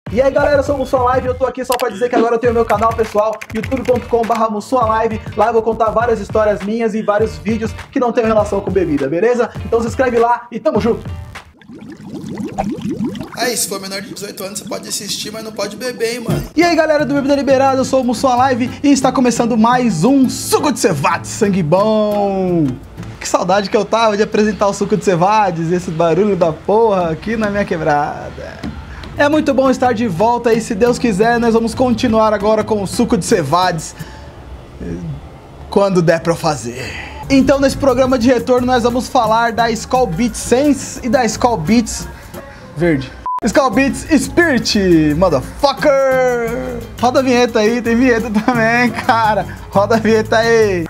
E aí galera, eu sou o Mussualive e eu tô aqui só pra dizer que agora eu tenho meu canal pessoal, youtube.com/Mussualive. Lá eu vou contar várias histórias minhas e vários vídeos que não tem relação com bebida, beleza? Então se inscreve lá e tamo junto! Aí, se for menor de 18 anos, você pode assistir, mas não pode beber, hein, mano. E aí galera do Bebida Liberada, eu sou o Mussualive e está começando mais um Suco de Cevades, sangue bom! Que saudade que eu tava de apresentar o Suco de Cevades, esse barulho da porra aqui na minha quebrada. É muito bom estar de volta e se Deus quiser nós vamos continuar agora com o Suco de Cevades quando der pra eu fazer. Então nesse programa de retorno nós vamos falar da Skol Beats Sense e da Skol Beats Verde. Skol Beats Spirit, motherfucker! Roda a vinheta aí, tem vinheta também, cara. Roda a vinheta aí.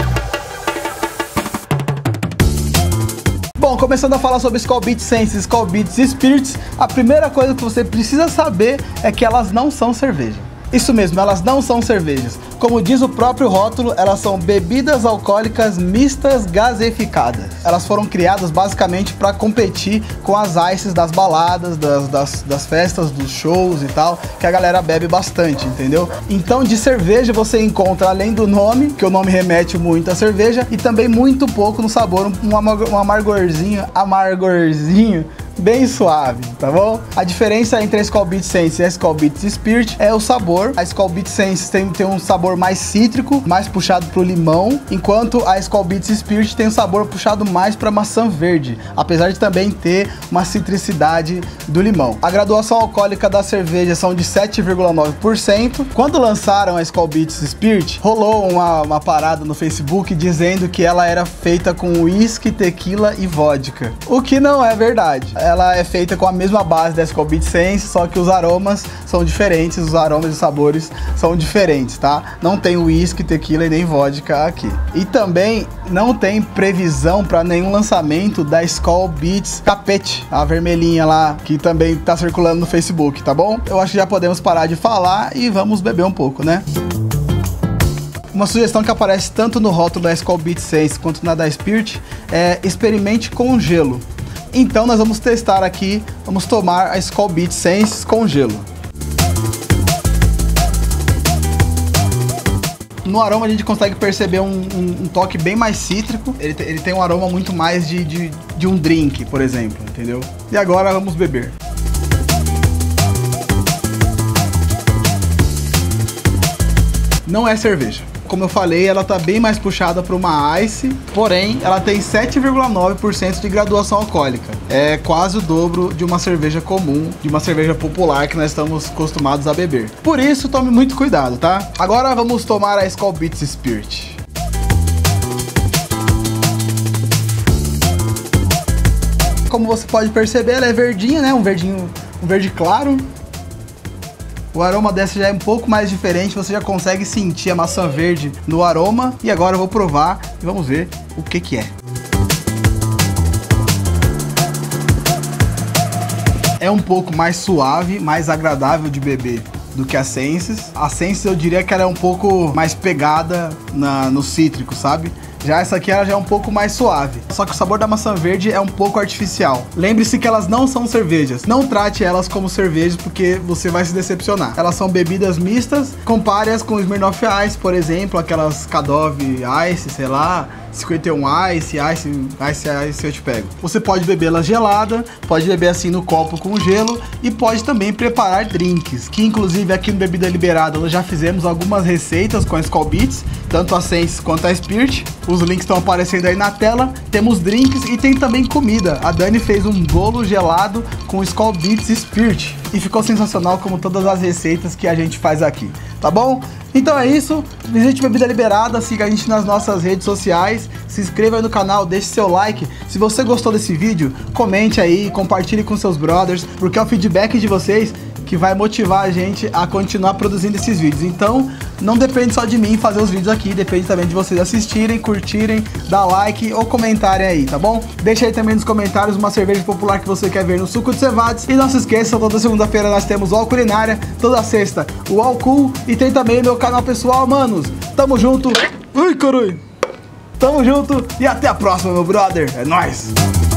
Bom, começando a falar sobre Skol Beats Sense e Skol Beats Spirits, a primeira coisa que você precisa saber é que elas não são cerveja. Isso mesmo, elas não são cervejas. Como diz o próprio rótulo, elas são bebidas alcoólicas mistas gaseificadas. Elas foram criadas basicamente para competir com as ices das baladas, das festas, dos shows e tal, que a galera bebe bastante, entendeu? Então de cerveja você encontra, além do nome, que o nome remete muito à cerveja, e também muito pouco no sabor, um amargorzinho bem suave, tá bom? A diferença entre a Skol Beats Sense e a Skol Beats Spirit é o sabor. A Skol Beats Sense tem um sabor mais cítrico, mais puxado pro limão, enquanto a Skol Beats Spirit tem um sabor puxado mais pra maçã verde, apesar de também ter uma citricidade do limão. A graduação alcoólica da cerveja são de 7,9%. Quando lançaram a Skol Beats Spirit, rolou uma parada no Facebook dizendo que ela era feita com uísque, tequila e vodka, o que não é verdade. Ela é feita com a mesma base da Skol Beats Sense, só que os aromas são diferentes, os aromas e sabores são diferentes, tá? Não tem uísque, tequila e nem vodka aqui. E também não tem previsão para nenhum lançamento da Skol Beats Tapete, a vermelhinha lá, que também tá circulando no Facebook, tá bom? Eu acho que já podemos parar de falar e vamos beber um pouco, né? Uma sugestão que aparece tanto no rótulo da Skol Beats Sense quanto na da Spirit é experimente com gelo. Então nós vamos testar aqui, vamos tomar a Skol Beats Sense com gelo. No aroma a gente consegue perceber um toque bem mais cítrico, ele tem um aroma muito mais de um drink, por exemplo, entendeu? E agora vamos beber. Não é cerveja. Como eu falei, ela tá bem mais puxada para uma ice, porém ela tem 7,9% de graduação alcoólica. É quase o dobro de uma cerveja comum, de uma cerveja popular que nós estamos acostumados a beber. Por isso, tome muito cuidado, tá? Agora vamos tomar a Skol Beats Spirit. Como você pode perceber, ela é verdinha, né? Um verde claro. O aroma dessa já é um pouco mais diferente, você já consegue sentir a maçã verde no aroma. E agora eu vou provar e vamos ver o que é. É um pouco mais suave, mais agradável de beber do que a Senses. A Senses eu diria que ela é um pouco mais pegada no cítrico, sabe? Já essa aqui ela já é um pouco mais suave. Só que o sabor da maçã verde é um pouco artificial. Lembre-se que elas não são cervejas. Não trate elas como cervejas porque você vai se decepcionar. Elas são bebidas mistas. Compare-as com Smirnoff Ice, por exemplo. Aquelas Kadov Ice, sei lá. 51 Ice eu te pego. Você pode bebê-la gelada, pode beber assim no copo com gelo e pode também preparar drinks, que inclusive aqui no Bebida Liberada nós já fizemos algumas receitas com a Skol Beats, tanto a Sense quanto a Spirit. Os links estão aparecendo aí na tela. Temos drinks e tem também comida. A Dani fez um bolo gelado com Skol Beats Spirit e ficou sensacional, como todas as receitas que a gente faz aqui, tá bom? Então é isso, visite Bebida Liberada, siga a gente nas nossas redes sociais, se inscreva aí no canal, deixe seu like. Se você gostou desse vídeo, comente aí, compartilhe com seus brothers, porque é o feedback de vocês que vai motivar a gente a continuar produzindo esses vídeos. Então, não depende só de mim fazer os vídeos aqui, depende também de vocês assistirem, curtirem, dar like ou comentarem aí, tá bom? Deixa aí também nos comentários uma cerveja popular que você quer ver no Suco de Cevades. E não se esqueça, toda segunda-feira nós temos o UOL Culinária, toda sexta o UOL Cool e tem também meu canal pessoal, manos. Tamo junto. Ui, caralho. Tamo junto e até a próxima, meu brother. É nóis.